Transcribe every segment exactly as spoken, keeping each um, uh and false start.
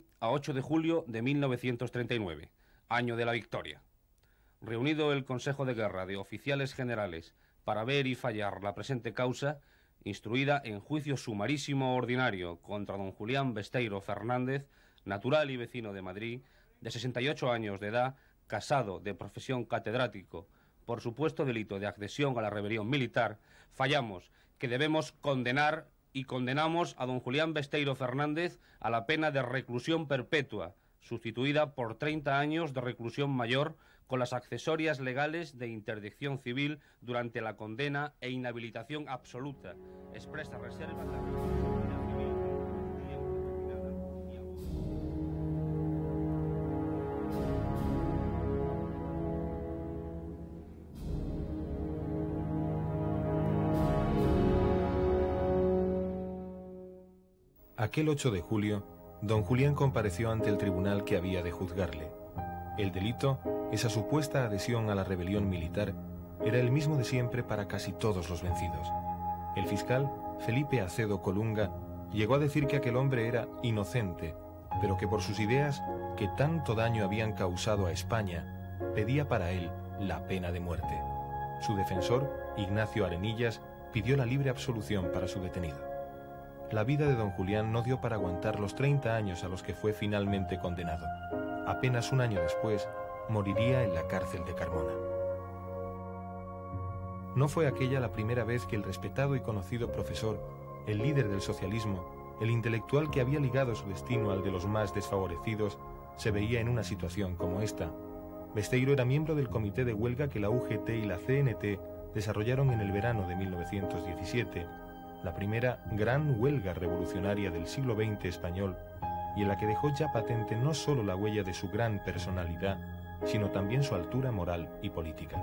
a ocho de julio de mil novecientos treinta y nueve, año de la victoria. Reunido el Consejo de Guerra de Oficiales Generales para ver y fallar la presente causa, instruida en juicio sumarísimo ordinario contra don Julián Besteiro Fernández, natural y vecino de Madrid, de sesenta y ocho años de edad, casado, de profesión catedrático, por supuesto delito de accesión a la rebelión militar, fallamos que debemos condenar y condenamos a don Julián Besteiro Fernández a la pena de reclusión perpetua, sustituida por treinta años de reclusión mayor con las accesorias legales de interdicción civil durante la condena e inhabilitación absoluta. Expresa reserva la responsabilidad civil. Aquel ocho de julio, don Julián compareció ante el tribunal que había de juzgarle. El delito, esa supuesta adhesión a la rebelión militar, era el mismo de siempre para casi todos los vencidos. El fiscal, Felipe Acedo Colunga, llegó a decir que aquel hombre era inocente, pero que por sus ideas, que tanto daño habían causado a España, pedía para él la pena de muerte. Su defensor, Ignacio Arenillas, pidió la libre absolución para su detenido. La vida de don Julián no dio para aguantar los treinta años a los que fue finalmente condenado. Apenas un año después, moriría en la cárcel de Carmona. No fue aquella la primera vez que el respetado y conocido profesor, el líder del socialismo, el intelectual que había ligado su destino al de los más desfavorecidos, se veía en una situación como esta. Besteiro era miembro del comité de huelga que la U G T y la C N T desarrollaron en el verano de mil novecientos diecisiete, la primera gran huelga revolucionaria del siglo veinte español, y en la que dejó ya patente no solo la huella de su gran personalidad, sino también su altura moral y política.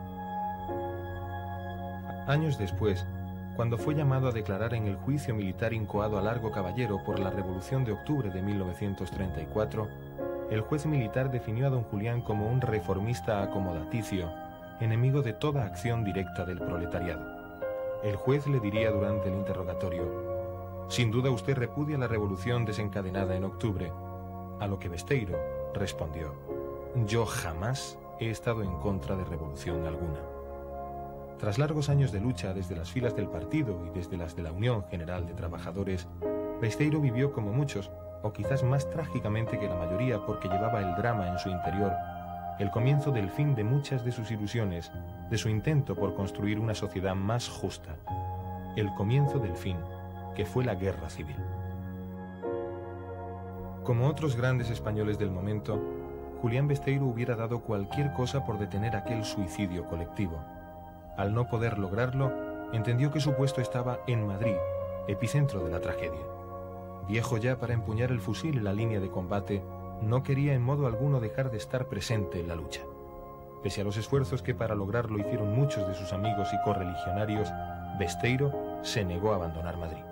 Años después, cuando fue llamado a declarar en el juicio militar incoado a Largo Caballero por la Revolución de Octubre de mil novecientos treinta y cuatro, el juez militar definió a don Julián como un reformista acomodaticio, enemigo de toda acción directa del proletariado. El juez le diría durante el interrogatorio: «Sin duda usted repudia la revolución desencadenada en octubre», a lo que Besteiro respondió: «Yo jamás he estado en contra de revolución alguna». Tras largos años de lucha desde las filas del partido y desde las de la Unión General de Trabajadores, Besteiro vivió como muchos, o quizás más trágicamente que la mayoría porque llevaba el drama en su interior, el comienzo del fin de muchas de sus ilusiones, de su intento por construir una sociedad más justa, el comienzo del fin, que fue la guerra civil. Como otros grandes españoles del momento, Julián Besteiro hubiera dado cualquier cosa por detener aquel suicidio colectivo. Al no poder lograrlo, entendió que su puesto estaba en Madrid, epicentro de la tragedia. Viejo ya para empuñar el fusil en la línea de combate, no quería en modo alguno dejar de estar presente en la lucha. Pese a los esfuerzos que para lograrlo hicieron muchos de sus amigos y correligionarios, Besteiro se negó a abandonar Madrid.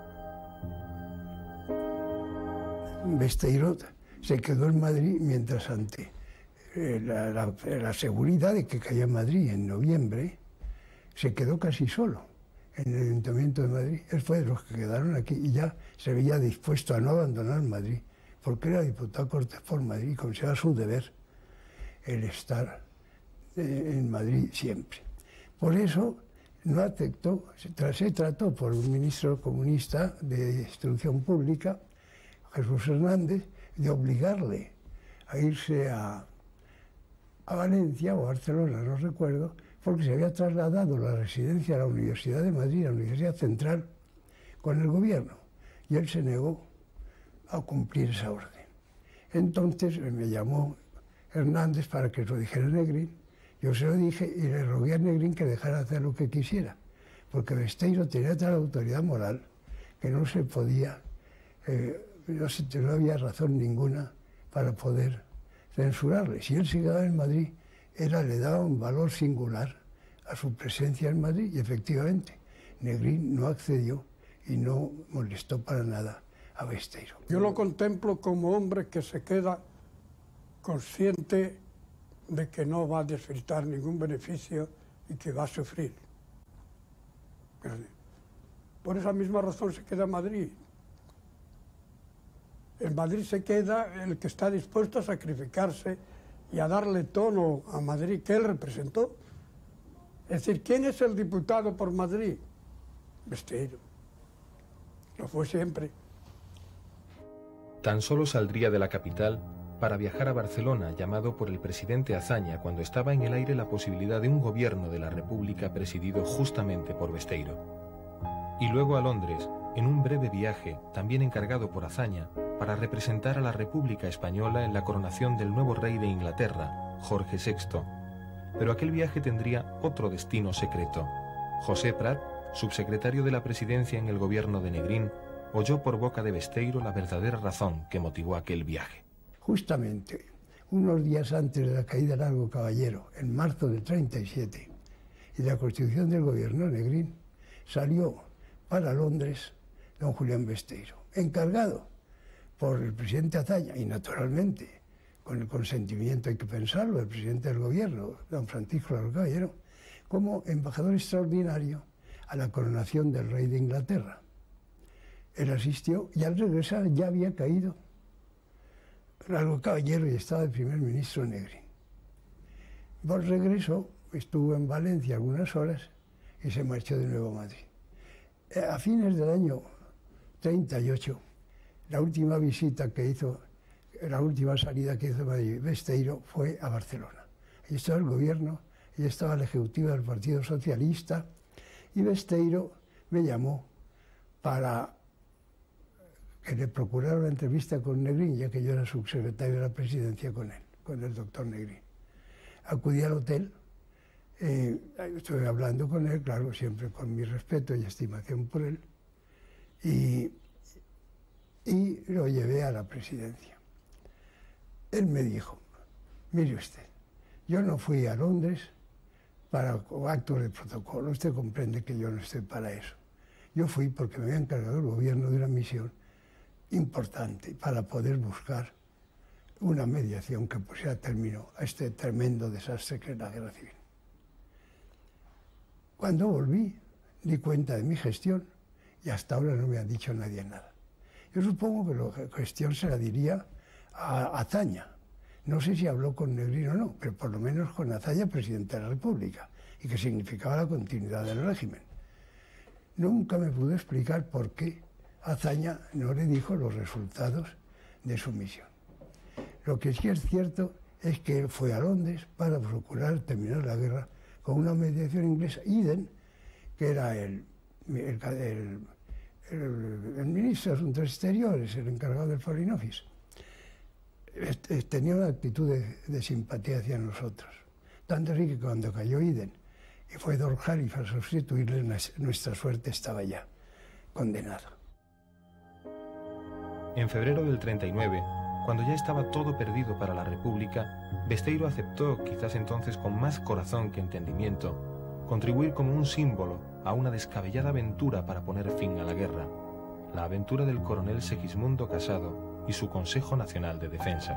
Besteiro se quedó en Madrid mientras ante eh, la, la, la seguridad de que caía en Madrid en noviembre, se quedó casi solo en el Ayuntamiento de Madrid. Él fue de los que quedaron aquí y ya se veía dispuesto a no abandonar Madrid, porque era diputado Cortes por Madrid y consideraba su deber el estar eh, en Madrid siempre. Por eso no aceptó, se, se trató por un ministro comunista de Instrucción Pública, Jesús Hernández, de obligarle a irse a, a Valencia o a Barcelona, no recuerdo, porque se había trasladado la residencia a la Universidad de Madrid, a la Universidad Central, con el gobierno, y él se negó a cumplir esa orden. Entonces me llamó Hernández para que lo dijera a Negrín. Yo se lo dije y le rogué a Negrín que dejara hacer lo que quisiera, porque Besteiro tenía tal autoridad moral que no se podía, eh, no, se, no había razón ninguna para poder censurarle. Si él se quedaba en Madrid, era, le daba un valor singular a su presencia en Madrid, y efectivamente Negrín no accedió y no molestó para nada a Besteiro. Yo lo contemplo como hombre que se queda consciente de que no va a disfrutar ningún beneficio y que va a sufrir. Por esa misma razón se queda en Madrid. En Madrid se queda el que está dispuesto a sacrificarse y a darle tono a Madrid, que él representó. Es decir, ¿quién es el diputado por Madrid? Besteiro. Lo fue siempre. Tan solo saldría de la capital para viajar a Barcelona, llamado por el presidente Azaña, cuando estaba en el aire la posibilidad de un gobierno de la República presidido justamente por Besteiro. Y luego a Londres, en un breve viaje, también encargado por Azaña, para representar a la República Española en la coronación del nuevo rey de Inglaterra, Jorge sexto. Pero aquel viaje tendría otro destino secreto. José Prat, subsecretario de la presidencia en el gobierno de Negrín, oyó por boca de Besteiro la verdadera razón que motivó aquel viaje. Justamente unos días antes de la caída de Largo Caballero, en marzo del treinta y siete, y la constitución del gobierno de Negrín, salió para Londres don Julián Besteiro, encargado por el presidente Azaña y naturalmente con el consentimiento, hay que pensarlo, del presidente del gobierno, don Francisco Largo Caballero, como embajador extraordinario a la coronación del rey de Inglaterra. Él asistió y al regresar ya había caído Largo Caballero y estaba el primer ministro Negrín. Por regreso estuvo en Valencia algunas horas y se marchó de nuevo a Madrid. A fines del año treinta y ocho, la última visita que hizo, la última salida que hizo Madrid, Besteiro, fue a Barcelona. Allí estaba el gobierno, allí estaba la ejecutiva del Partido Socialista, y Besteiro me llamó para que le procurara una entrevista con Negrín, ya que yo era subsecretario de la presidencia con él, con el doctor Negrín. Acudí al hotel, eh, estuve hablando con él, claro, siempre con mi respeto y estimación por él, y, y lo llevé a la presidencia. Él me dijo, mire usted, yo no fui a Londres para actos de protocolo, usted comprende que yo no estoy para eso. Yo fui porque me había encargado el gobierno de una misión importante para poder buscar una mediación que pusiera término a este tremendo desastre que es la guerra civil. Cuando volví, di cuenta de mi gestión y hasta ahora no me ha dicho nadie nada. Yo supongo que la gestión se la diría a Azaña. No sé si habló con Negrín o no, pero por lo menos con Azaña, presidente de la República, y que significaba la continuidad del régimen. Nunca me pudo explicar por qué Azaña no le dijo los resultados de su misión. Lo que sí es cierto es que él fue a Londres para procurar terminar la guerra con una mediación inglesa. Eden, que era el, el, el, el, el ministro de Asuntos Exteriores, el encargado del Foreign Office, tenía una actitud de, de simpatía hacia nosotros. Tanto así que cuando cayó Eden y fue Lord Halifax a sustituirle, nuestra suerte estaba ya condenada. En febrero del treinta y nueve, cuando ya estaba todo perdido para la República, Besteiro aceptó, quizás entonces con más corazón que entendimiento, contribuir como un símbolo a una descabellada aventura para poner fin a la guerra, la aventura del coronel Segismundo Casado y su Consejo Nacional de Defensa.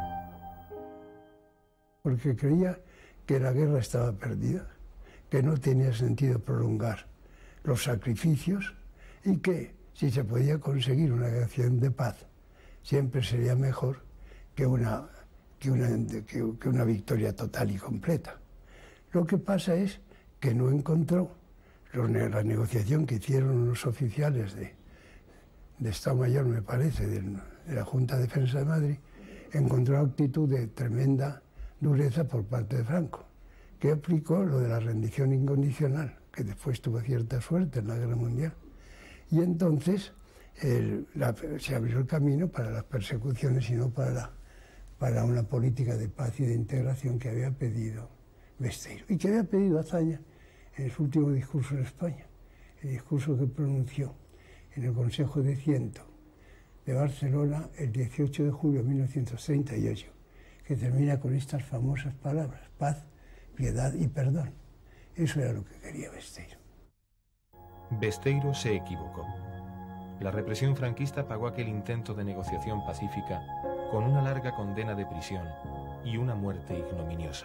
Porque creía que la guerra estaba perdida, que no tenía sentido prolongar los sacrificios y que si se podía conseguir una acción de paz, siempre sería mejor que una, que una, que, que una victoria total y completa. Lo que pasa es que no encontró los, la negociación que hicieron los oficiales de, de Estado Mayor, me parece, de, de la Junta de Defensa de Madrid, encontró una actitud de tremenda dureza por parte de Franco, que aplicó lo de la rendición incondicional, que después tuvo cierta suerte en la Guerra Mundial. Y entonces el, la, se abrió el camino para las persecuciones y no para, la, para una política de paz y de integración que había pedido Besteiro y que había pedido Azaña en su último discurso en España, el discurso que pronunció en el Consejo de Ciento de Barcelona el dieciocho de julio de mil novecientos treinta y ocho, que termina con estas famosas palabras: paz, piedad y perdón. Eso era lo que quería Besteiro. Besteiro se equivocó. La represión franquista pagó aquel intento de negociación pacífica con una larga condena de prisión y una muerte ignominiosa.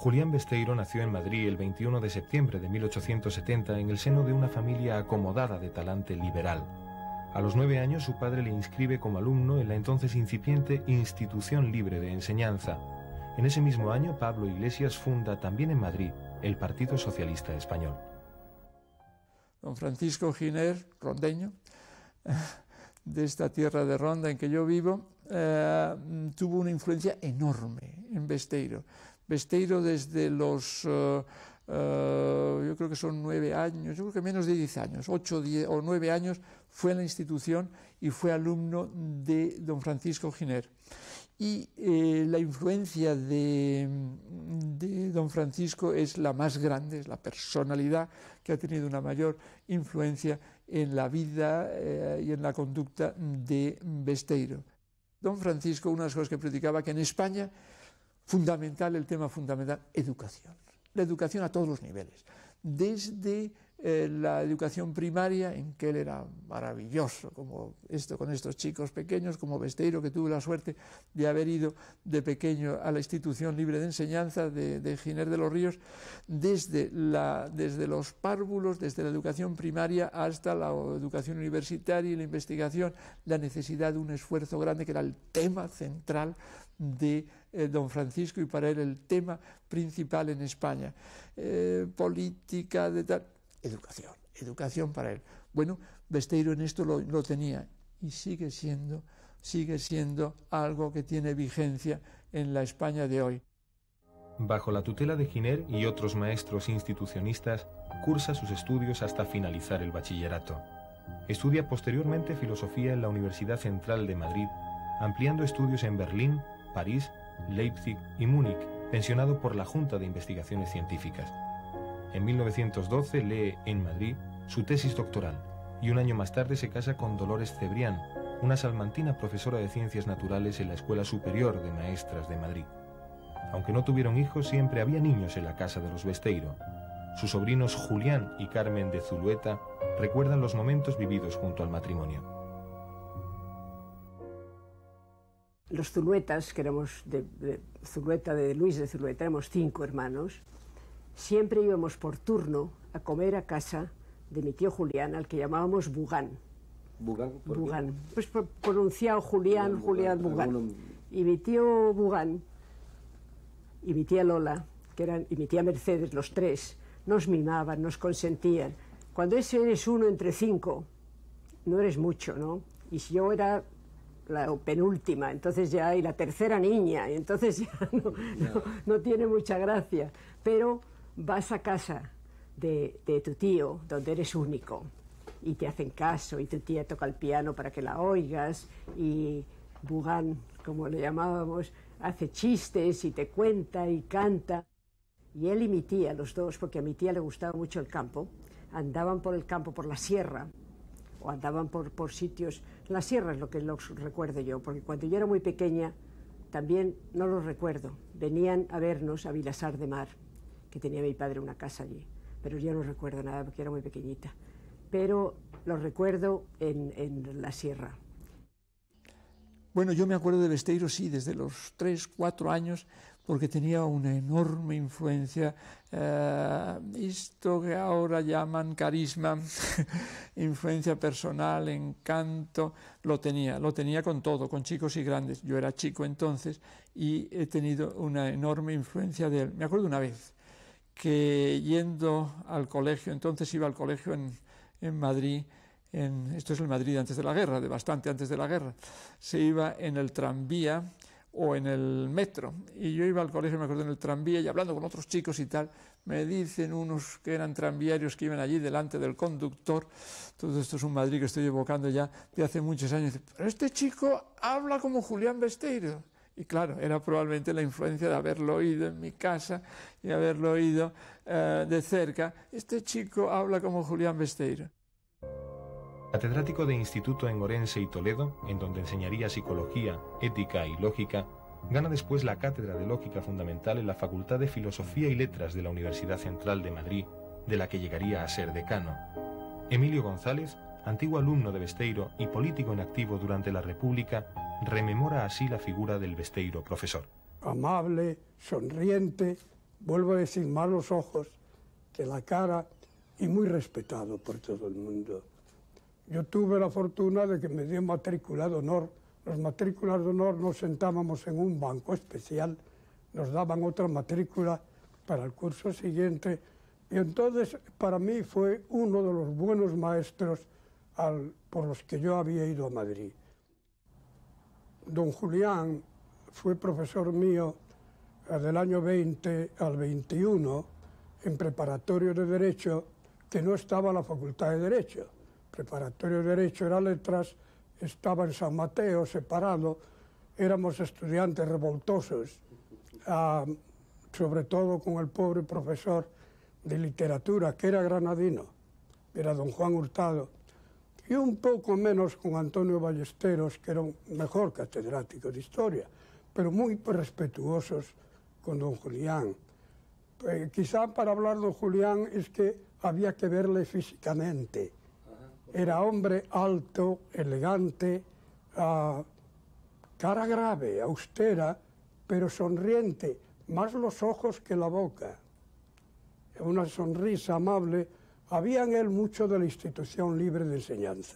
Julián Besteiro nació en Madrid el veintiuno de septiembre de mil ochocientos setenta en el seno de una familia acomodada de talante liberal. A los nueve años su padre le inscribe como alumno en la entonces incipiente Institución Libre de Enseñanza. En ese mismo año, Pablo Iglesias funda también en Madrid el Partido Socialista Español. Don Francisco Giner, rondeño, de esta tierra de Ronda en que yo vivo, eh, tuvo una influencia enorme en Besteiro. Besteiro desde los, uh, uh, yo creo que son nueve años, yo creo que menos de diez años, ocho diez, o nueve años, fue a la institución y fue alumno de don Francisco Giner. Y eh, la influencia de, de don Francisco es la más grande, es la personalidad que ha tenido una mayor influencia en la vida eh, y en la conducta de Besteiro. Don Francisco, una de las cosas que predicaba, que en España, fundamental, el tema fundamental, educación. La educación a todos los niveles. Desde eh, la educación primaria, en que él era maravilloso, como esto con estos chicos pequeños, como Besteiro, que tuvo la suerte de haber ido de pequeño a la Institución Libre de Enseñanza de, de Giner de los Ríos, desde, la, desde los párvulos, desde la educación primaria hasta la educación universitaria y la investigación, la necesidad de un esfuerzo grande, que era el tema central de eh, don Francisco, y para él el tema principal en España. Eh, política, de tal, educación, educación para él. Bueno, Besteiro en esto lo, lo tenía y sigue siendo, sigue siendo algo que tiene vigencia en la España de hoy. Bajo la tutela de Giner y otros maestros institucionistas, cursa sus estudios hasta finalizar el bachillerato. Estudia posteriormente filosofía en la Universidad Central de Madrid, ampliando estudios en Berlín, París, Leipzig y Múnich, pensionado por la Junta de Investigaciones Científicas. En mil novecientos doce lee en Madrid su tesis doctoral y un año más tarde se casa con Dolores Cebrián, una salmantina profesora de Ciencias Naturales en la Escuela Superior de Maestras de Madrid. Aunque no tuvieron hijos, siempre había niños en la casa de los Besteiro. Sus sobrinos Julián y Carmen de Zulueta recuerdan los momentos vividos junto al matrimonio. Los Zuluetas, que éramos de, de Zulueta, de Luis de Zulueta, éramos cinco hermanos, siempre íbamos por turno a comer a casa de mi tío Julián, al que llamábamos Bugán. ¿Bugán? ¿Por Bugán. qué? Pues por, pronunciado Julián, Julián, Bugán. Bugán. Y mi tío Bugán y mi tía Lola, que eran, y mi tía Mercedes, los tres, nos mimaban, nos consentían. Cuando ese eres uno entre cinco, no eres mucho, ¿no? Y si yo era la penúltima, entonces ya, y la tercera niña, y entonces ya no, no, no tiene mucha gracia. Pero vas a casa de, de tu tío, donde eres único, y te hacen caso, y tu tía toca el piano para que la oigas, y Bugán, como le llamábamos, hace chistes, y te cuenta, y canta. Y él y mi tía, los dos, porque a mi tía le gustaba mucho el campo, andaban por el campo, por la sierra, o andaban por, por sitios. La sierra es lo que los recuerdo yo, porque cuando yo era muy pequeña, también no los recuerdo. Venían a vernos a Vilasar de Mar, que tenía mi padre una casa allí, pero yo no recuerdo nada porque era muy pequeñita. Pero los recuerdo en, en la sierra. Bueno, yo me acuerdo de Besteiro, sí, desde los tres, cuatro años, porque tenía una enorme influencia, eh, esto que ahora llaman carisma, influencia personal, encanto, lo tenía, lo tenía con todo, con chicos y grandes. Yo era chico entonces y he tenido una enorme influencia de él. Me acuerdo una vez que yendo al colegio, entonces iba al colegio en, en Madrid, en, esto es el Madrid antes de la guerra, de bastante antes de la guerra, se iba en el tranvía o en el metro, y yo iba al colegio, me acuerdo, en el tranvía, y hablando con otros chicos y tal, me dicen unos que eran tranviarios que iban allí delante del conductor, todo esto es un Madrid que estoy evocando ya de hace muchos años, pero este chico habla como Julián Besteiro. Y claro, era probablemente la influencia de haberlo oído en mi casa y haberlo oído eh, de cerca. Este chico habla como Julián Besteiro. Catedrático de instituto en Orense y Toledo, en donde enseñaría psicología, ética y lógica, gana después la cátedra de lógica fundamental en la Facultad de Filosofía y Letras de la Universidad Central de Madrid, de la que llegaría a ser decano. Emilio González, antiguo alumno de Besteiro y político en activo durante la República, rememora así la figura del Besteiro profesor. Amable, sonriente, vuelvo a decir, más los ojos que la cara, y muy respetado por todo el mundo. Yo tuve la fortuna de que me dio matrícula de honor. Los matrículas de honor nos sentábamos en un banco especial, nos daban otra matrícula para el curso siguiente, y entonces para mí fue uno de los buenos maestros al, por los que yo había ido a Madrid. Don Julián fue profesor mío del año veinte al veintiuno en preparatorio de Derecho, que no estaba en la Facultad de Derecho. Preparatorio de Derecho era Letras, estaba en San Mateo, separado, éramos estudiantes revoltosos, uh, sobre todo con el pobre profesor de literatura, que era granadino, era don Juan Hurtado, y un poco menos con Antonio Ballesteros, que era un mejor catedrático de historia, pero muy respetuosos con don Julián. Eh, quizá para hablar de don Julián es que había que verle físicamente. Era hombre alto, elegante, uh, cara grave, austera, pero sonriente, más los ojos que la boca. Una sonrisa amable. Había en él mucho de la institución libre de enseñanza.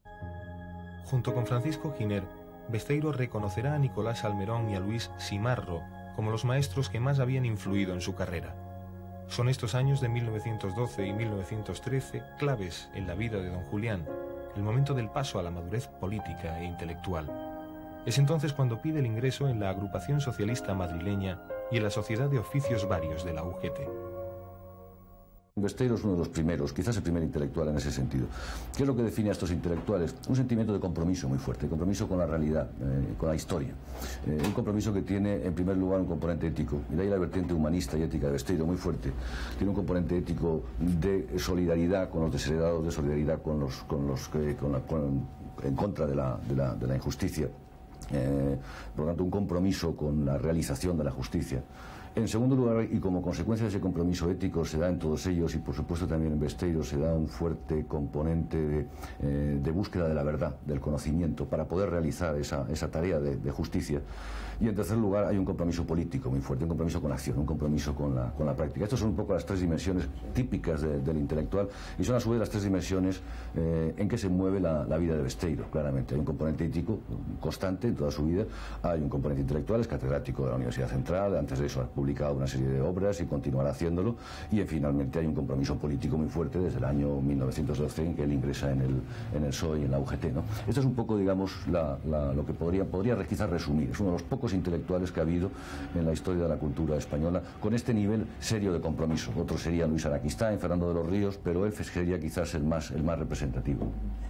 Junto con Francisco Giner, Besteiro reconocerá a Nicolás Salmerón y a Luis Simarro como los maestros que más habían influido en su carrera. Son estos años de mil novecientos doce y mil novecientos trece claves en la vida de don Julián, el momento del paso a la madurez política e intelectual. Es entonces cuando pide el ingreso en la Agrupación Socialista Madrileña y en la Sociedad de Oficios Varios de la U G T. Besteiro es uno de los primeros, quizás el primer intelectual en ese sentido. ¿Qué es lo que define a estos intelectuales? Un sentimiento de compromiso muy fuerte, compromiso con la realidad, eh, con la historia. Eh, un compromiso que tiene, en primer lugar, un componente ético. Y de ahí la vertiente humanista y ética de Besteiro, muy fuerte. Tiene un componente ético de solidaridad con los desheredados, de solidaridad con los, con los que, con la, con, en contra de la, de la, de la injusticia. Eh, por lo tanto, un compromiso con la realización de la justicia. En segundo lugar, y como consecuencia de ese compromiso ético, se da en todos ellos, y por supuesto también en Besteiro, se da un fuerte componente de, eh, de búsqueda de la verdad, del conocimiento, para poder realizar esa, esa tarea de, de justicia. Y en tercer lugar, hay un compromiso político muy fuerte, un compromiso con la acción, un compromiso con la, con la práctica. Estas son un poco las tres dimensiones típicas de, del intelectual, y son a su vez las tres dimensiones eh, en que se mueve la, la vida de Besteiro, claramente. Hay un componente ético constante en toda su vida, hay un componente intelectual, es catedrático de la Universidad Central, antes de eso ha publicado una serie de obras y continuará haciéndolo, y eh, finalmente hay un compromiso político muy fuerte desde el año mil novecientos doce en que él ingresa en el, en el P S O E y en la U G T, ¿no? Esto es un poco, digamos, la, la, lo que podría, podría quizás resumir. Es uno de los pocos intelectuales que ha habido en la historia de la cultura española con este nivel serio de compromiso. Otro sería Luis Araquistáin, Fernando de los Ríos, pero él sería quizás el más, el más representativo.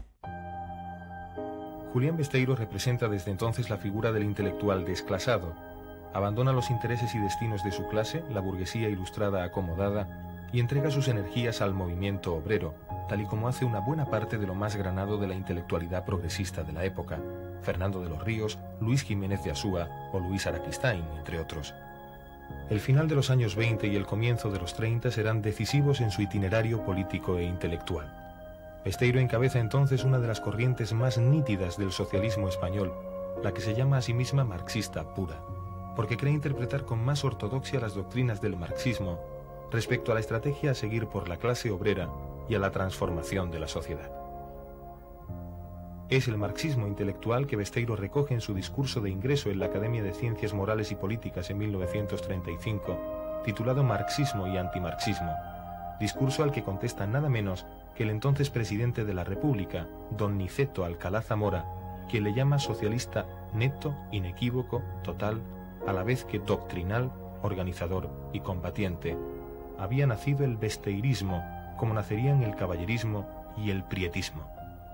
Julián Besteiro representa desde entonces la figura del intelectual desclasado. Abandona los intereses y destinos de su clase, la burguesía ilustrada acomodada, y entrega sus energías al movimiento obrero, tal y como hace una buena parte de lo más granado de la intelectualidad progresista de la época, Fernando de los Ríos, Luis Jiménez de Asúa o Luis Araquistáin, entre otros. El final de los años veinte y el comienzo de los treinta serán decisivos en su itinerario político e intelectual. Besteiro encabeza entonces una de las corrientes más nítidas del socialismo español, la que se llama a sí misma marxista pura, porque cree interpretar con más ortodoxia las doctrinas del marxismo respecto a la estrategia a seguir por la clase obrera y a la transformación de la sociedad. Es el marxismo intelectual que Besteiro recoge en su discurso de ingreso en la Academia de Ciencias Morales y Políticas en mil novecientos treinta y cinco, titulado Marxismo y Antimarxismo, discurso al que contesta nada menos que el entonces presidente de la República, don Niceto Alcalá Zamora, quien le llama socialista neto, inequívoco, total, a la vez que doctrinal, organizador y combatiente. Había nacido el besteirismo, como nacerían el caballerismo y el prietismo.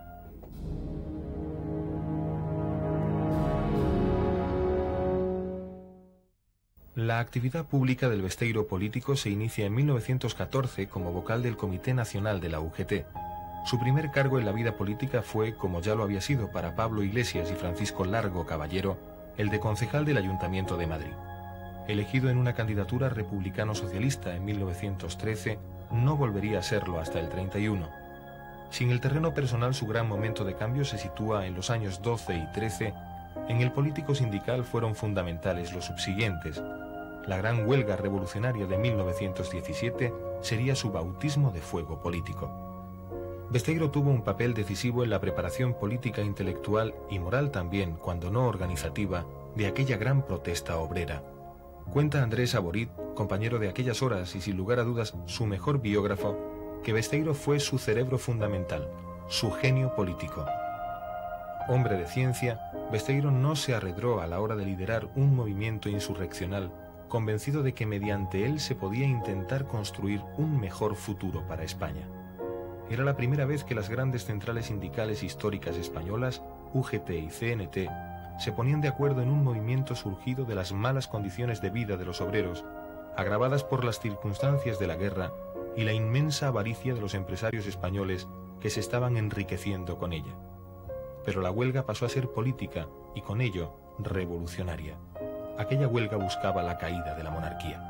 La actividad pública del Besteiro político se inicia en mil novecientos catorce como vocal del Comité Nacional de la U G T. Su primer cargo en la vida política fue, como ya lo había sido para Pablo Iglesias y Francisco Largo Caballero, el de concejal del Ayuntamiento de Madrid. Elegido en una candidatura republicano-socialista en mil novecientos trece, no volvería a serlo hasta el treinta y uno. Sin el terreno personal, su gran momento de cambio se sitúa en los años doce y trece. En el político sindical fueron fundamentales los subsiguientes: la gran huelga revolucionaria de mil novecientos diecisiete sería su bautismo de fuego político. Besteiro tuvo un papel decisivo en la preparación política, intelectual y moral también, cuando no organizativa, de aquella gran protesta obrera. Cuenta Andrés Aborit, compañero de aquellas horas y sin lugar a dudas su mejor biógrafo, que Besteiro fue su cerebro fundamental, su genio político. Hombre de ciencia, Besteiro no se arredró a la hora de liderar un movimiento insurreccional, convencido de que mediante él se podía intentar construir un mejor futuro para España. Era la primera vez que las grandes centrales sindicales históricas españolas, U G T y C N T, se ponían de acuerdo en un movimiento surgido de las malas condiciones de vida de los obreros, agravadas por las circunstancias de la guerra y la inmensa avaricia de los empresarios españoles que se estaban enriqueciendo con ella. Pero la huelga pasó a ser política y con ello revolucionaria. Aquella huelga buscaba la caída de la monarquía.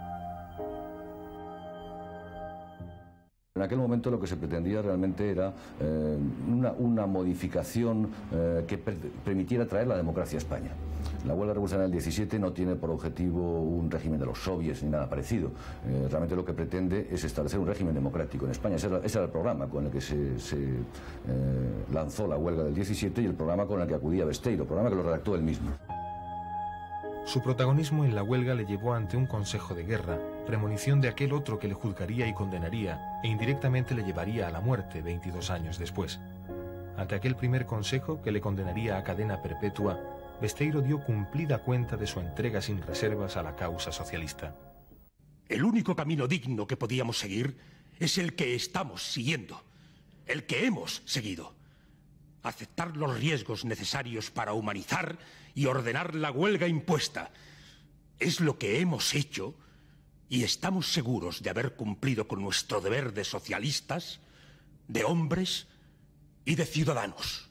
En aquel momento lo que se pretendía realmente era eh, una, una modificación eh, que per permitiera traer la democracia a España. La huelga revolucionaria del diecisiete no tiene por objetivo un régimen de los soviets ni nada parecido. Eh, realmente lo que pretende es establecer un régimen democrático en España. Ese era, ese era el programa con el que se, se eh, lanzó la huelga del diecisiete y el programa con el que acudía Besteiro, el programa que lo redactó él mismo. Su protagonismo en la huelga le llevó ante un consejo de guerra, premonición de aquel otro que le juzgaría y condenaría e indirectamente le llevaría a la muerte veintidós años después. Ante aquel primer consejo que le condenaría a cadena perpetua, Besteiro dio cumplida cuenta de su entrega sin reservas a la causa socialista. El único camino digno que podíamos seguir es el que estamos siguiendo, el que hemos seguido. Aceptar los riesgos necesarios para humanizar y ordenar la huelga impuesta. Es lo que hemos hecho y estamos seguros de haber cumplido con nuestro deber de socialistas, de hombres y de ciudadanos.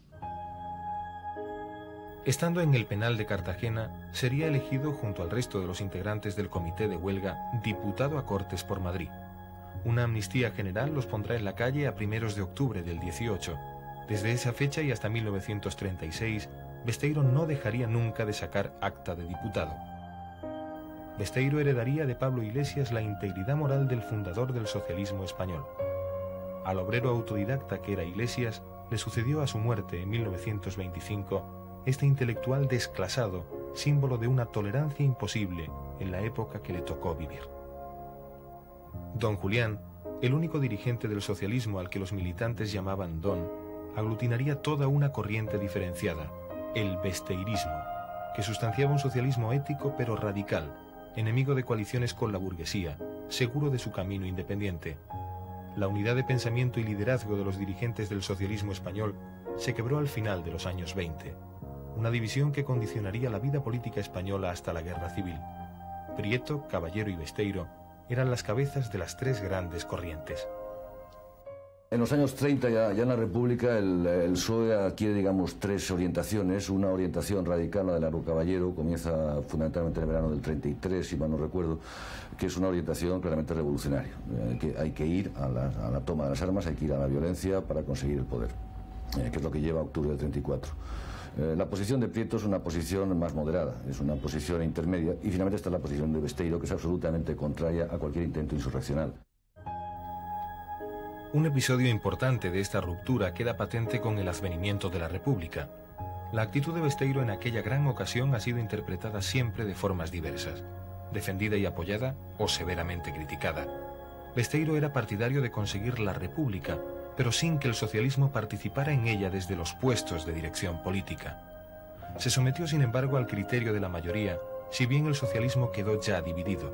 Estando en el penal de Cartagena, sería elegido junto al resto de los integrantes del comité de huelga diputado a Cortes por Madrid. Una amnistía general los pondrá en la calle a primeros de octubre del dieciocho. Desde esa fecha y hasta mil novecientos treinta y seis, Besteiro no dejaría nunca de sacar acta de diputado. Besteiro heredaría de Pablo Iglesias la integridad moral del fundador del socialismo español. Al obrero autodidacta que era Iglesias, le sucedió a su muerte en mil novecientos veinticinco este intelectual desclasado, símbolo de una tolerancia imposible en la época que le tocó vivir. Don Julián, el único dirigente del socialismo al que los militantes llamaban Don, aglutinaría toda una corriente diferenciada, el besteirismo, que sustanciaba un socialismo ético pero radical, enemigo de coaliciones con la burguesía, seguro de su camino independiente. La unidad de pensamiento y liderazgo de los dirigentes del socialismo español se quebró al final de los años veinte, una división que condicionaría la vida política española hasta la Guerra Civil. Prieto, Caballero y Besteiro eran las cabezas de las tres grandes corrientes. En los años treinta, ya, ya en la República, el, el P S O E adquiere, digamos, tres orientaciones. Una orientación radical, la de Largo Caballero, comienza fundamentalmente en el verano del treinta y tres, si mal no recuerdo, que es una orientación claramente revolucionaria. Eh, que hay que ir a la, a la toma de las armas, hay que ir a la violencia para conseguir el poder, eh, que es lo que lleva a octubre del treinta y cuatro. Eh, la posición de Prieto es una posición más moderada, es una posición intermedia, y finalmente está la posición de Besteiro, que es absolutamente contraria a cualquier intento insurreccional. Un episodio importante de esta ruptura queda patente con el advenimiento de la República. La actitud de Besteiro en aquella gran ocasión ha sido interpretada siempre de formas diversas, defendida y apoyada o severamente criticada. Besteiro era partidario de conseguir la República, pero sin que el socialismo participara en ella desde los puestos de dirección política. Se sometió, sin embargo, al criterio de la mayoría, si bien el socialismo quedó ya dividido.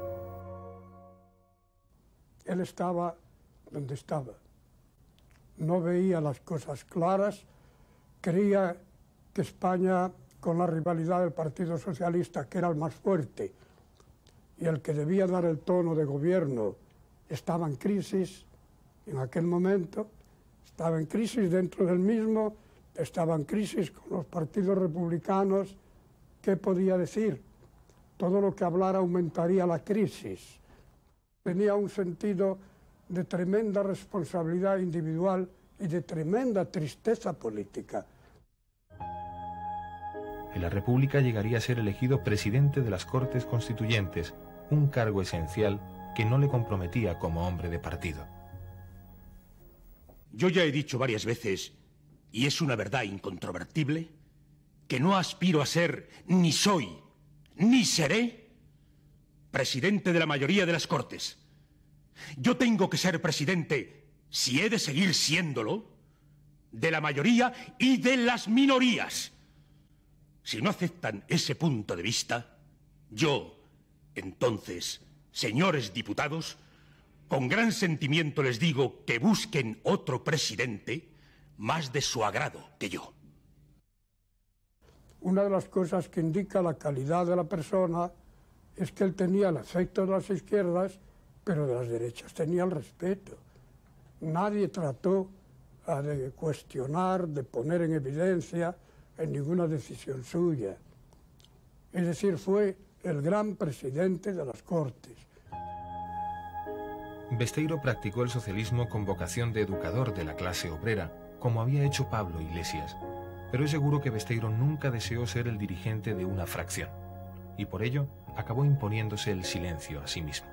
Él estaba donde estaba. No veía las cosas claras, creía que España, con la rivalidad del Partido Socialista, que era el más fuerte y el que debía dar el tono de gobierno, estaba en crisis en aquel momento, estaba en crisis dentro del mismo, estaba en crisis con los partidos republicanos. ¿Qué podía decir? Todo lo que hablara aumentaría la crisis. Tenía un sentido de tremenda responsabilidad individual y de tremenda tristeza política. En la República llegaría a ser elegido presidente de las Cortes Constituyentes, un cargo esencial que no le comprometía como hombre de partido. Yo ya he dicho varias veces, y es una verdad incontrovertible, que no aspiro a ser, ni soy, ni seré presidente de la mayoría de las Cortes. Yo tengo que ser presidente, si he de seguir siéndolo, de la mayoría y de las minorías. Si no aceptan ese punto de vista, yo, entonces, señores diputados, con gran sentimiento les digo que busquen otro presidente más de su agrado que yo. Una de las cosas que indica la calidad de la persona es que él tenía el afecto de las izquierdas, pero de las derechas tenía el respeto. Nadie trató a de cuestionar, de poner en evidencia en ninguna decisión suya. Es decir, fue el gran presidente de las Cortes. Besteiro practicó el socialismo con vocación de educador de la clase obrera, como había hecho Pablo Iglesias, pero es seguro que Besteiro nunca deseó ser el dirigente de una fracción, y por ello acabó imponiéndose el silencio a sí mismo.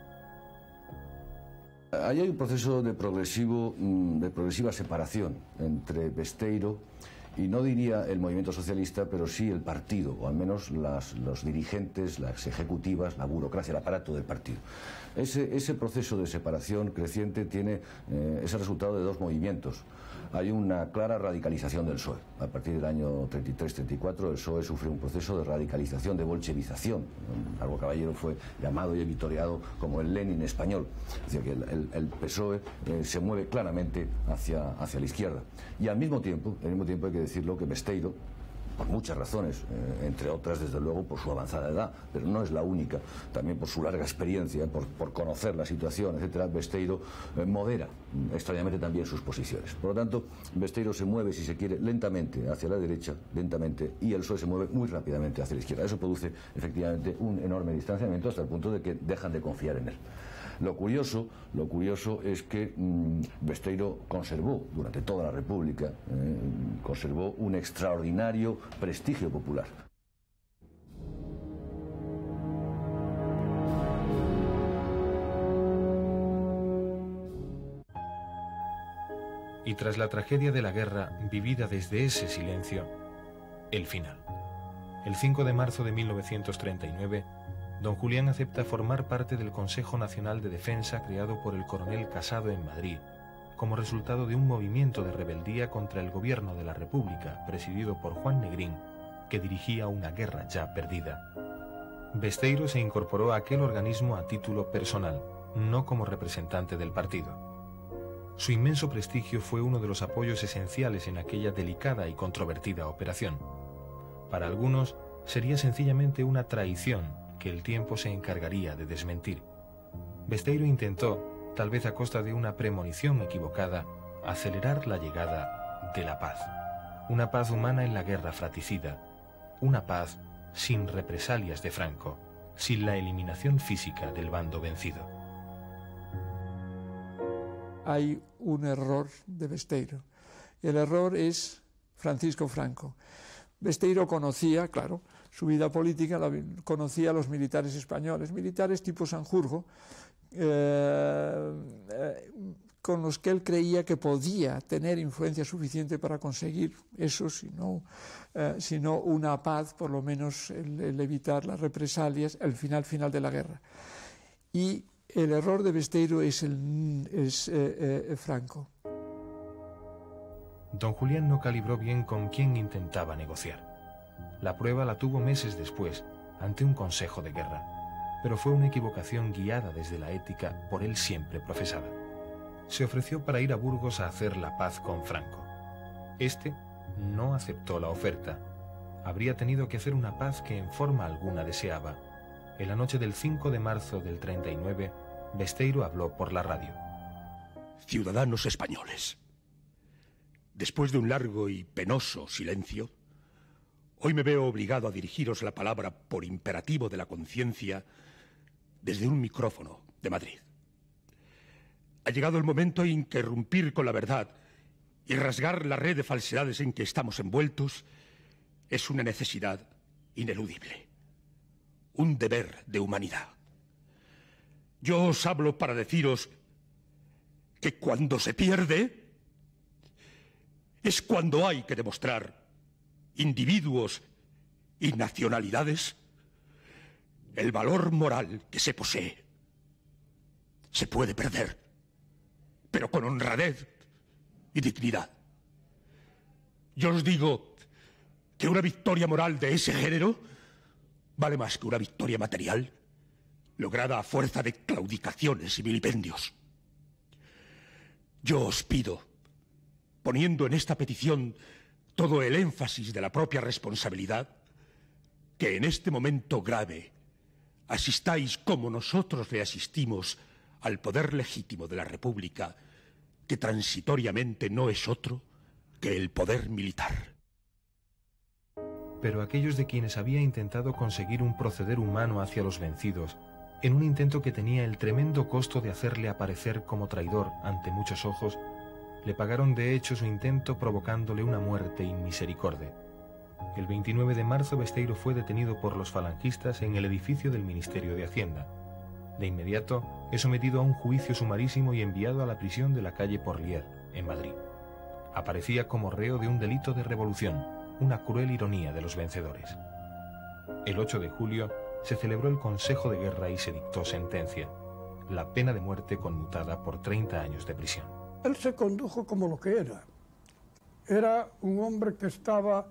Ahí hay un proceso de, progresivo, de progresiva separación entre Besteiro y no diría el movimiento socialista, pero sí el partido, o al menos las, los dirigentes, las ejecutivas, la burocracia, el aparato del partido. Ese, ese proceso de separación creciente tiene eh, ese resultado de dos movimientos. Hay una clara radicalización del P S O E. A partir del año treinta y tres treinta y cuatro el P S O E sufre un proceso de radicalización, de bolchevización. Largo Caballero fue llamado y vitoreado como el Lenin español. Es decir, que el, el, el P S O E eh, se mueve claramente hacia, hacia la izquierda. Y al mismo tiempo, al mismo tiempo hay que decirlo que Besteiro, por muchas razones, eh, entre otras, desde luego, por su avanzada edad, pero no es la única, también por su larga experiencia, por, por conocer la situación, etcétera, Besteiro eh, modera mm, extrañamente también sus posiciones. Por lo tanto, Besteiro se mueve, si se quiere, lentamente hacia la derecha, lentamente, y el P S O E se mueve muy rápidamente hacia la izquierda. Eso produce, efectivamente, un enorme distanciamiento hasta el punto de que dejan de confiar en él. Lo curioso, lo curioso es que mmm, Besteiro conservó, durante toda la República, eh, conservó un extraordinario prestigio popular. Y tras la tragedia de la guerra, vivida desde ese silencio, el final. El cinco de marzo de mil novecientos treinta y nueve, don Julián acepta formar parte del Consejo Nacional de Defensa creado por el coronel Casado en Madrid, como resultado de un movimiento de rebeldía contra el gobierno de la República, presidido por Juan Negrín, que dirigía una guerra ya perdida. Besteiro se incorporó a aquel organismo a título personal, no como representante del partido. Su inmenso prestigio fue uno de los apoyos esenciales en aquella delicada y controvertida operación. Para algunos, sería sencillamente una traición que el tiempo se encargaría de desmentir. Besteiro intentó, tal vez a costa de una premonición equivocada, acelerar la llegada de la paz. Una paz humana en la guerra fratricida. Una paz sin represalias de Franco, sin la eliminación física del bando vencido. Hay un error de Besteiro. El error es Francisco Franco. Besteiro conocía, claro, su vida política, la, conocía a los militares españoles, militares tipo Sanjurjo, eh, eh, con los que él creía que podía tener influencia suficiente para conseguir eso, si no, eh, si no una paz, por lo menos el, el evitar las represalias, el final final de la guerra. Y el error de Besteiro es, el, es eh, eh, Franco. Don Julián no calibró bien con quién intentaba negociar. La prueba la tuvo meses después, ante un consejo de guerra, pero fue una equivocación guiada desde la ética por él siempre profesada. Se ofreció para ir a Burgos a hacer la paz con Franco. Este no aceptó la oferta. Habría tenido que hacer una paz que en forma alguna deseaba. En la noche del cinco de marzo del treinta y nueve, Besteiro habló por la radio. Ciudadanos españoles, después de un largo y penoso silencio, hoy me veo obligado a dirigiros la palabra por imperativo de la conciencia desde un micrófono de Madrid. Ha llegado el momento en que irrumpir con la verdad y rasgar la red de falsedades en que estamos envueltos es una necesidad ineludible, un deber de humanidad. Yo os hablo para deciros que cuando se pierde es cuando hay que demostrar, individuos y nacionalidades, el valor moral que se posee. Se puede perder, pero con honradez y dignidad. Yo os digo que una victoria moral de ese género vale más que una victoria material lograda a fuerza de claudicaciones y vilipendios. Yo os pido, poniendo en esta petición todo el énfasis de la propia responsabilidad, que en este momento grave asistáis como nosotros le asistimos al poder legítimo de la República, que transitoriamente no es otro que el poder militar. Pero aquellos de quienes había intentado conseguir un proceder humano hacia los vencidos, en un intento que tenía el tremendo costo de hacerle aparecer como traidor ante muchos ojos, le pagaron de hecho su intento provocándole una muerte inmisericorde. El veintinueve de marzo Besteiro fue detenido por los falangistas en el edificio del Ministerio de Hacienda. De inmediato es sometido a un juicio sumarísimo y enviado a la prisión de la calle Porlier, en Madrid. Aparecía como reo de un delito de revolución, una cruel ironía de los vencedores. El ocho de julio se celebró el Consejo de Guerra y se dictó sentencia, la pena de muerte conmutada por treinta años de prisión. Él se condujo como lo que era. Era un hombre que estaba...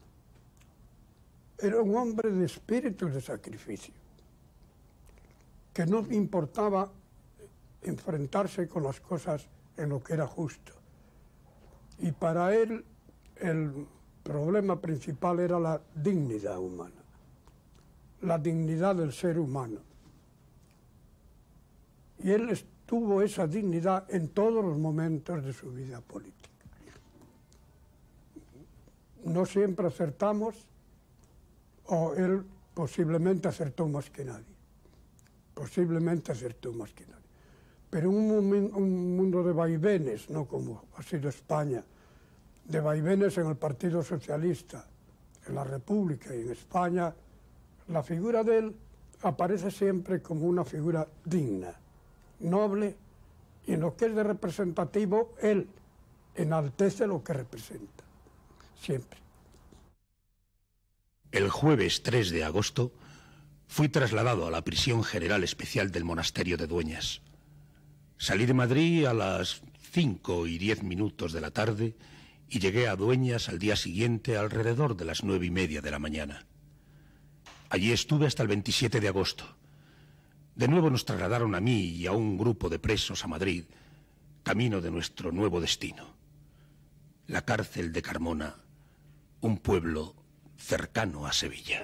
Era un hombre de espíritu de sacrificio, que no importaba enfrentarse con las cosas en lo que era justo. Y para él el problema principal era la dignidad humana, la dignidad del ser humano. Y él tuvo esa dignidad en todos los momentos de su vida política. No siempre acertamos, o él posiblemente acertó más que nadie. Posiblemente acertó más que nadie. Pero en un, un mundo de vaivenes, no como ha sido España, de vaivenes en el Partido Socialista, en la República y en España, la figura de él aparece siempre como una figura digna, noble, y en lo que es de representativo, él enaltece lo que representa, siempre. El jueves tres de agosto fui trasladado a la prisión general especial del monasterio de Dueñas. Salí de Madrid a las cinco y diez minutos de la tarde y llegué a Dueñas al día siguiente alrededor de las nueve y media de la mañana. Allí estuve hasta el veintisiete de agosto. De nuevo nos trasladaron a mí y a un grupo de presos a Madrid, camino de nuestro nuevo destino. La cárcel de Carmona, un pueblo cercano a Sevilla.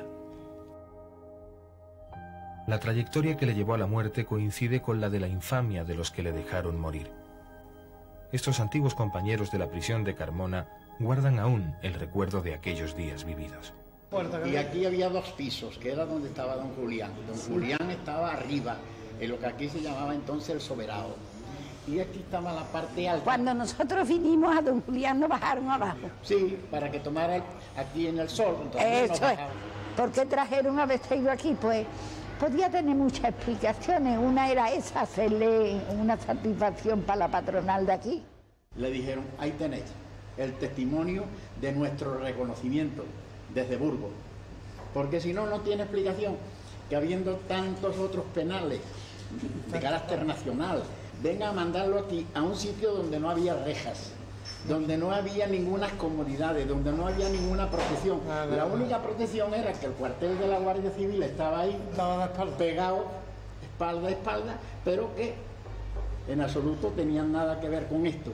La trayectoria que le llevó a la muerte coincide con la de la infamia de los que le dejaron morir. Estos antiguos compañeros de la prisión de Carmona guardan aún el recuerdo de aquellos días vividos. Y aquí había dos pisos, que era donde estaba don Julián. Don Julián estaba arriba, en lo que aquí se llamaba entonces el soberano. Y aquí estaba la parte alta. Cuando nosotros vinimos a don Julián nos bajaron abajo. Sí, para que tomara aquí en el sol. Eso es. ¿Por qué trajeron a Besteiro aquí? Pues podía tener muchas explicaciones. Una era esa, hacerle una satisfacción para la patronal de aquí. Le dijeron, ahí tenéis el testimonio de nuestro reconocimiento desde Burgos. Porque si no, no tiene explicación que habiendo tantos otros penales de carácter nacional, venga a mandarlo aquí, a un sitio donde no había rejas, donde no había ninguna comodidades, donde no había ninguna protección. La única protección era que el cuartel de la Guardia Civil estaba ahí, pegado, espalda a espalda, pero que en absoluto tenían nada que ver con esto.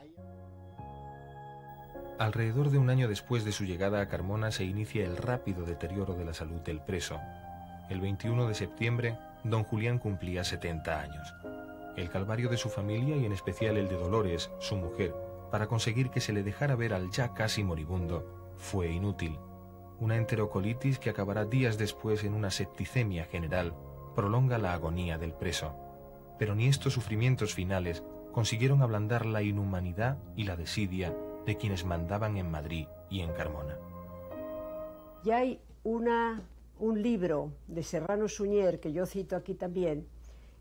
Alrededor de un año después de su llegada a Carmona se inicia el rápido deterioro de la salud del preso. El veintiuno de septiembre, don Julián cumplía setenta años. El calvario de su familia y en especial el de Dolores, su mujer, para conseguir que se le dejara ver al ya casi moribundo, fue inútil. Una enterocolitis que acabará días después en una septicemia general prolonga la agonía del preso. Pero ni estos sufrimientos finales consiguieron ablandar la inhumanidad y la desidia de quienes mandaban en Madrid y en Carmona. Ya hay una, un libro de Serrano Suñer, que yo cito aquí también,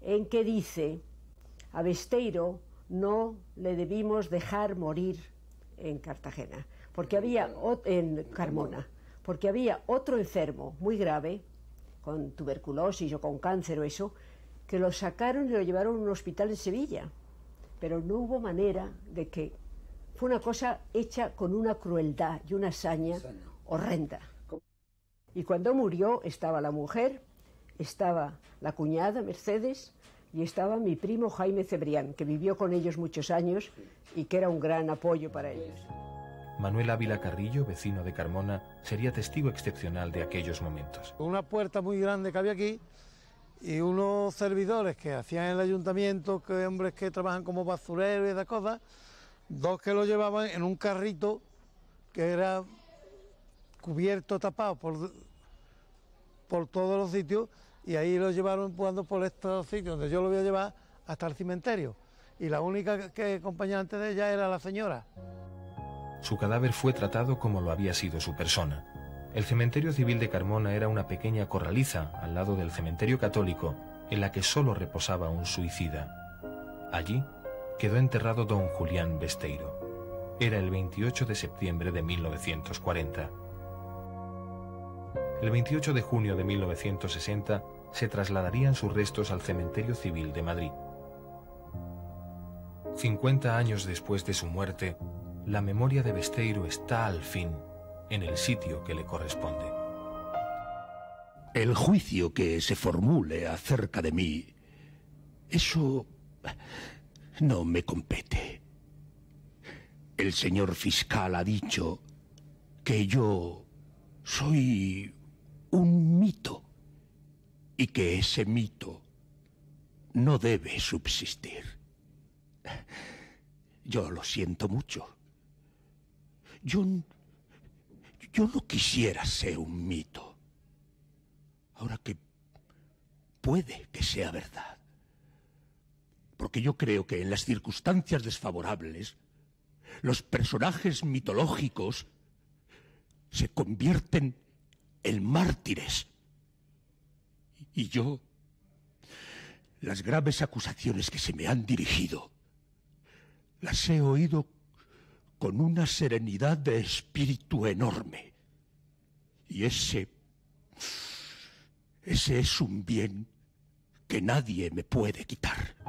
en que dice: a Besteiro no le debimos dejar morir en Cartagena, porque había, en Carmona, porque había otro enfermo muy grave, con tuberculosis o con cáncer o eso, que lo sacaron y lo llevaron a un hospital en Sevilla, pero no hubo manera de que... Fue una cosa hecha con una crueldad y una saña horrenda. Y cuando murió estaba la mujer, estaba la cuñada Mercedes y estaba mi primo Jaime Cebrián, que vivió con ellos muchos años y que era un gran apoyo para ellos. Manuel Ávila Carrillo, vecino de Carmona, sería testigo excepcional de aquellos momentos. Una puerta muy grande que había aquí y unos servidores que hacían en el ayuntamiento, que hombres que trabajan como basureros y esas cosas, dos que lo llevaban en un carrito que era cubierto, tapado por, por todos los sitios, y ahí lo llevaron empujando por estos sitios donde yo lo voy a llevar hasta el cementerio. Y la única que acompañaba antes de ella era la señora. Su cadáver fue tratado como lo había sido su persona. El cementerio civil de Carmona era una pequeña corraliza al lado del cementerio católico, en la que solo reposaba un suicida. Allí quedó enterrado don Julián Besteiro. Era el veintiocho de septiembre de mil novecientos cuarenta. El veintiocho de junio de mil novecientos sesenta se trasladarían sus restos al cementerio civil de Madrid. cincuenta años después de su muerte, la memoria de Besteiro está al fin en el sitio que le corresponde. El juicio que se formule acerca de mí, eso no me compete. El señor fiscal ha dicho que yo soy un mito y que ese mito no debe subsistir. Yo lo siento mucho. Yo, yo no quisiera ser un mito. Ahora que puede que sea verdad. Porque yo creo que en las circunstancias desfavorables, los personajes mitológicos se convierten en mártires. Y yo, las graves acusaciones que se me han dirigido, las he oído con una serenidad de espíritu enorme. Y ese, ese es un bien que nadie me puede quitar.